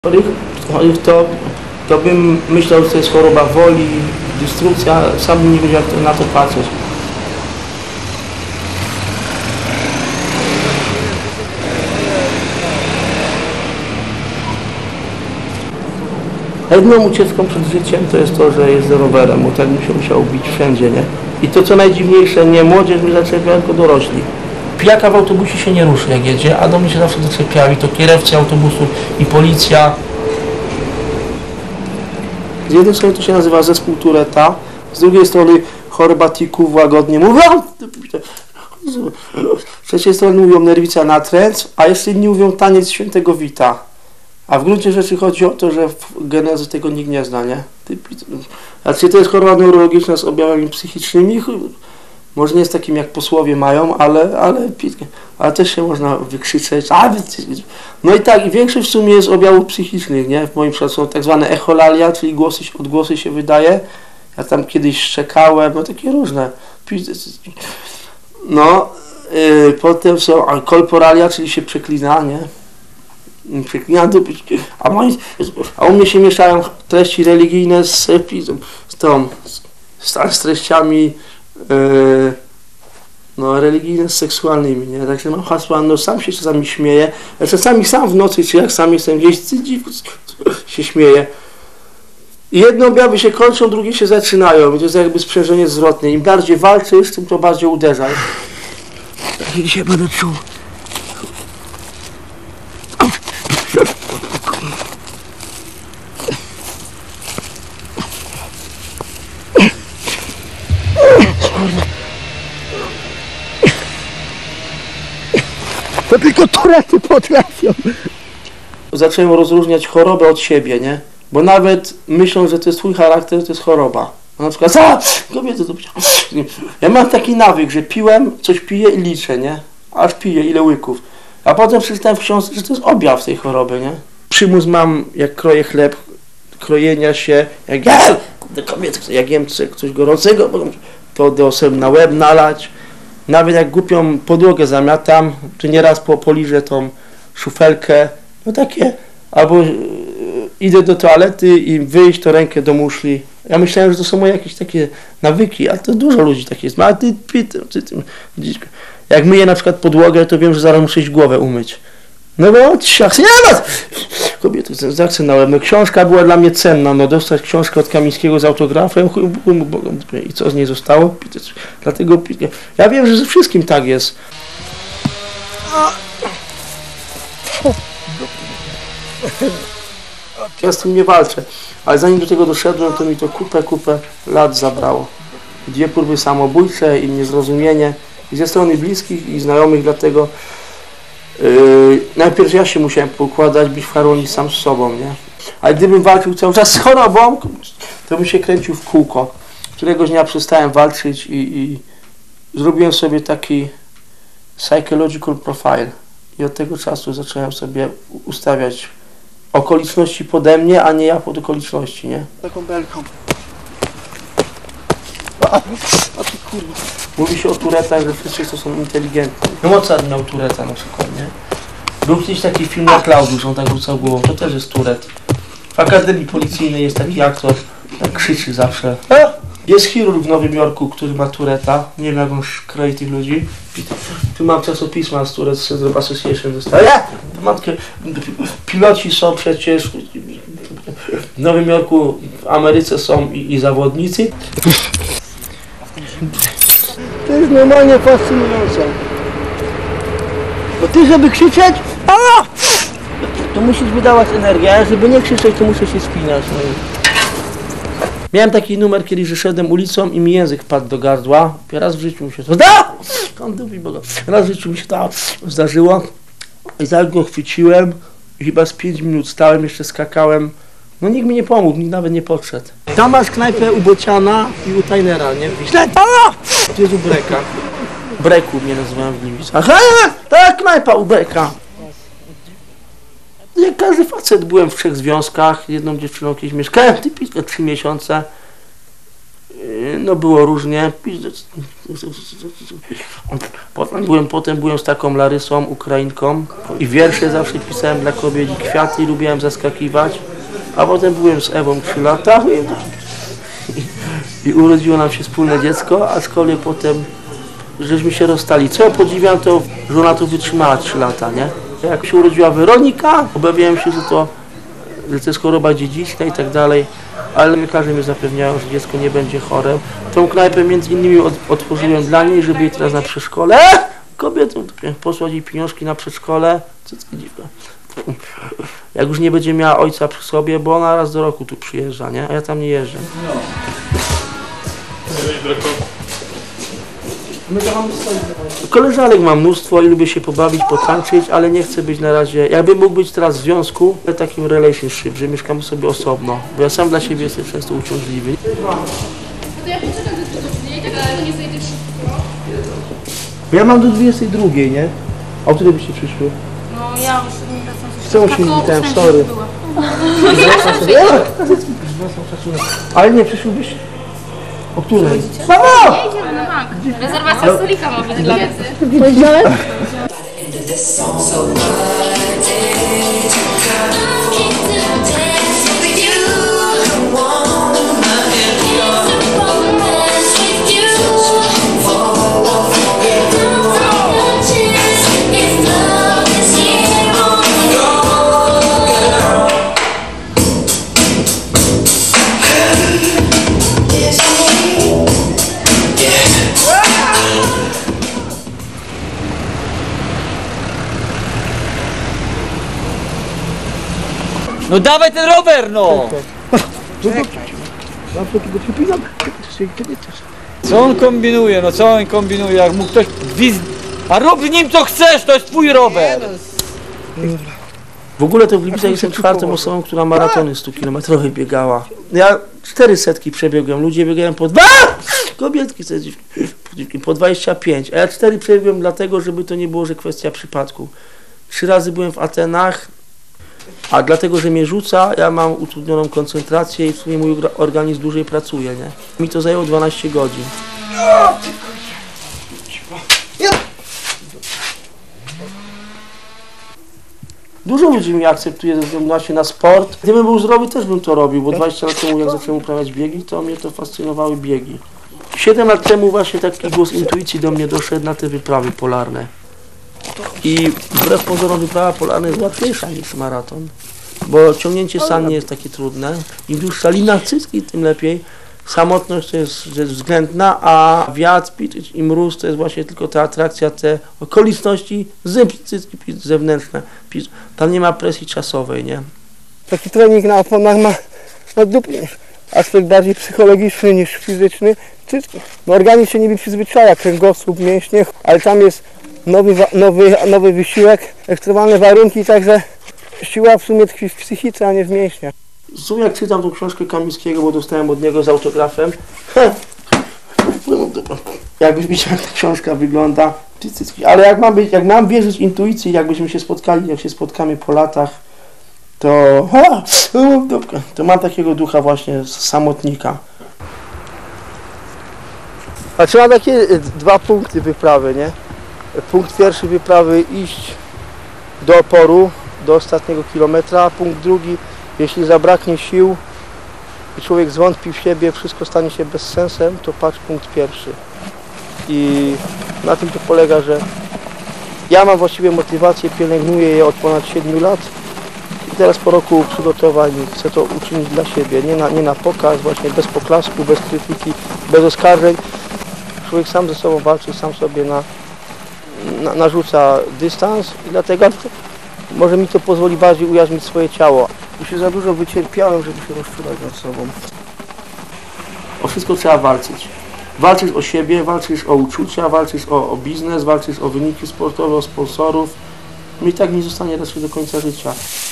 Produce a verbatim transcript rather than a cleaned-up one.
Chorych, to, to bym myślał, że to jest choroba woli, destrukcja, sam bym nie wiedział, jak na to patrzeć. Jedną ucieczką przed życiem to jest to, że jeżdżę rowerem, bo tak mi się musiało bić wszędzie, nie? I to co najdziwniejsze, nie młodzież mnie zaczepia, tylko dorośli. Pijaka w autobusie się nie ruszy jak jedzie, a do mnie się zawsze zaczepiali, to kierowcy autobusu i policja. Z jednej strony to się nazywa zespół Touretta, z drugiej strony choroba tików łagodnie mówią. Z trzeciej strony mówią nerwica natręt, a jeszcze inni mówią taniec świętego Wita. A w gruncie rzeczy chodzi o to, że w genezy tego nikt nie zna, nie? Znaczy to jest choroba neurologiczna z objawami psychicznymi, może nie jest takim jak posłowie mają, ale, ale, ale też się można wykrzyczeć. No i tak, i większość w sumie jest objawów psychicznych, nie? W moim przypadku są tak zwane echolalia, czyli głosy, odgłosy się wydaje. Ja tam kiedyś szczekałem, no takie różne. No, yy, potem są kolporalia, czyli się przeklina, nie? Przeklina, a, moi, a u mnie się mieszają treści religijne z, z tą, z, z treściami Yy, no religijne z seksualnymi, nie? Także mam hasła, no sam się czasami śmieję, ja czasami sam w nocy, czy jak sam jestem gdzieś, się śmieję. I jedne objawy się kończą, drugie się zaczynają, to jest jakby sprzężenie zwrotne. Im bardziej walczysz, tym to bardziej uderza. Tak się dzisiaj będę czuł. To tylko Tourette potrafią. Zacząłem rozróżniać chorobę od siebie, nie? Bo nawet myślą, że to jest twój charakter, to jest choroba. Na przykład, a, kobiety to ja mam taki nawyk, że piłem, coś piję i liczę, nie? Aż piję, ile łyków. A potem przeczytałem w książce, że to jest objaw tej choroby, nie? Przymus mam, jak kroję chleb, krojenia się, jak ja, kobiety, jak jem coś gorącego, to do sobie na łeb nalać. Nawet jak głupią podłogę zamiatam, czy nieraz po, poliżę tą szufelkę, no takie, albo yy, idę do toalety i wyjść to rękę do muszli. Ja myślałem, że to są moje jakieś takie nawyki, ale to dużo ludzi tak jest. A ty, ty, ty, ty, ty, jak myję na przykład podłogę, to wiem, że zaraz muszę iść głowę umyć. No bo ciach, nie ma! Kobiety zakcynałem. No książka była dla mnie cenna, no dostać książkę od Kamińskiego z autografem i co z niej zostało? Dlatego ja wiem, że ze wszystkim tak jest. Ja z tym nie walczę, ale zanim do tego doszedłem, to mi to kupę, kupę lat zabrało. Dwie próby samobójcze i niezrozumienie i ze strony bliskich i znajomych, dlatego Yy, najpierw ja się musiałem poukładać, być w harmonii sam z sobą, nie? Ale gdybym walczył cały czas z chorobą, to bym się kręcił w kółko. Któregoś dnia przestałem walczyć i, i zrobiłem sobie taki psychological profile. I od tego czasu zacząłem sobie ustawiać okoliczności pode mnie, a nie ja pod okoliczności, nie? Taką belką. A, a ty kurwa. Mówi się o Tourettach, że wszyscy to są inteligentni. No Mozart miał Touretta na przykład, nie? Był kiedyś taki film na Klaudiusz, on tak rzucał głową, to też jest Tourette. W Akademii Policyjnej jest taki aktor, tak krzyczy zawsze. A! Jest chirurg w Nowym Jorku, który ma Touretta, nie wiem jak on kroi tych ludzi. Tu mam czasopisma z Tourette Syndrome Association, dostaję. Matkę, piloci są przecież w Nowym Jorku, w Ameryce są i, i zawodnicy. To jest normalnie fascynujące. Bo ty, żeby krzyczeć, a! To musisz wydawać energię, a żeby nie krzyczeć, to muszę się spinać. No i... Miałem taki numer kiedyś, że szedłem ulicą i mi język padł do gardła. Raz w życiu mi się to da! Raz w życiu mi się to zdarzyło. I zaraz go chwyciłem i chyba z pięć minut stałem, jeszcze skakałem. No nikt mi nie pomógł, nikt nawet nie podszedł. Tam masz knajpę u Bociana i u Tajnera, nie? Źle, tu jest u Breka. Breku mnie nazywałem w Gliwicach. Aha, ta knajpa u Breka. Jak każdy facet, byłem w trzech związkach, jedną dziewczyną kiedyś mieszkałem, typicznie trzy miesiące. No było różnie. Potem byłem, potem byłem z taką Larysą, Ukrainką i wiersze zawsze pisałem dla kobiet i kwiaty lubiłem zaskakiwać. A potem byłem z Ewą trzy lata i, i urodziło nam się wspólne dziecko, aczkolwiek potem żeśmy się rozstali. Co ja podziwiam, to żona to wytrzymała trzy lata, nie? Jak się urodziła Weronika, obawiałem się, że to, że to jest choroba dziedziczna i tak dalej, ale lekarze mnie zapewniają, że dziecko nie będzie chore. Tą knajpę między innymi od, otworzyłem dla niej, żeby jej teraz na przedszkole. Kobietą posłać jej pieniążki na przedszkole. Co to dziwne. Jak już nie będzie miała ojca przy sobie, bo ona raz do roku tu przyjeżdża, nie? A ja tam nie jeżdżę. Koleżanek mam mnóstwo i lubię się pobawić, potańczyć, ale nie chcę być na razie, jakbym mógł być teraz w związku, takim relationship, że mieszkamy sobie osobno, bo ja sam dla siebie jestem często uciążliwy. No to ja poczekam do dwudziestej, i tak to nie zejdzie szybko. Ja mam do dwudziestej drugiej, nie? A o której byście przyszły? No ja już nie wracam się. Chcę się nie widziałem, sorry. Ale nie, przyszłybyś? O której? Mamo! Nie idziemy na bank. Rezerwacja stolika ma być dla mnie. No dawaj ten rower, no! Co on kombinuje, no co on kombinuje, jak mu ktoś wiz... A rób w nim co chcesz, to jest twój rower! W ogóle to w Gliwicach jestem czwartą osobą, która maratony stu kilometrowe biegała. Ja cztery setki przebiegłem, ludzie biegają po dwa, kobietki po dwadzieścia pięć, a ja cztery przebiegłem dlatego, żeby to nie było, że kwestia przypadku. Trzy razy byłem w Atenach, a dlatego, że mnie rzuca, ja mam utrudnioną koncentrację i w sumie mój organizm dłużej pracuje, nie? Mi to zajęło dwanaście godzin. Dużo ludzi mnie akceptuje ze względu właśnie na sport. Gdybym był zdrowy, też bym to robił, bo dwadzieścia lat temu, jak zacząłem uprawiać biegi, to mnie to fascynowały biegi. siedem lat temu właśnie taki głos intuicji do mnie doszedł na te wyprawy polarne. I wbrew pozorom wyprawa polarna jest łatwiejsza niż maraton, bo ciągnięcie san nie jest takie trudne. Im dłuższa lina cycki, tym lepiej. Samotność to jest rzecz względna, a wiatr i mróz to jest właśnie tylko ta atrakcja, te okoliczności cycki zewnętrzne. Tam nie ma presji czasowej, nie? Taki trening na oponach ma no, aspekt bardziej psychologiczny niż fizyczny. No, organizm się niby przyzwyczaja, kręgosłup, mięśnie, ale tam jest nowy, nowy, nowy wysiłek, ekstremalne warunki, także siła w sumie tkwi w psychice, a nie w mięśniach. W sumie jak czytam tą książkę Kamińskiego, bo dostałem od niego z autografem, jakbyś widział, jak ta książka wygląda, ale jak mam, być, jak mam wierzyć intuicji, jakbyśmy się spotkali, jak się spotkamy po latach, to, ha, to mam takiego ducha właśnie samotnika. A trzeba takie dwa punkty wyprawy, nie? Punkt pierwszy wyprawy iść do oporu, do ostatniego kilometra, a punkt drugi, jeśli zabraknie sił i człowiek zwątpi w siebie, wszystko stanie się bezsensem, to patrz punkt pierwszy. I na tym to polega, że ja mam właściwie motywację, pielęgnuję je od ponad siedmiu lat i teraz po roku przygotowań chcę to uczynić dla siebie, nie na, nie na pokaz, właśnie bez poklasku, bez krytyki, bez oskarżeń. Człowiek sam ze sobą walczy, sam sobie na, na, narzuca dystans i dlatego może mi to pozwoli bardziej ujarzmić swoje ciało. Już się za dużo wycierpiałem, żeby się rozczulać nad sobą. O wszystko trzeba walczyć. Walczysz o siebie, walczysz o uczucia, walczysz o, o biznes, walczysz o wyniki sportowe, o sponsorów. No i tak mi zostanie raczej do końca życia.